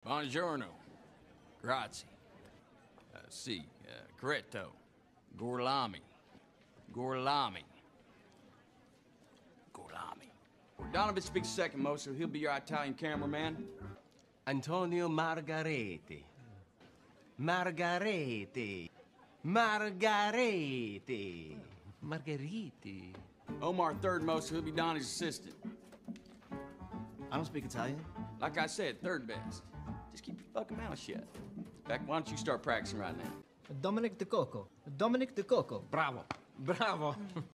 Buongiorno. Grazie. Si. Corretto. Gorlami. Gorlami. Gorlami. Donovan speaks second most, so he'll be your Italian cameraman. Antonio Margarete. Margarete. Margarete. Margheriti. Omar third most, so he'll be Donnie's assistant. I don't speak Italian. Like I said, third best. Just keep your fucking mouth shut. In fact, why don't you start practicing right now? Dominic De Coco. Dominic De Coco. Bravo. Bravo.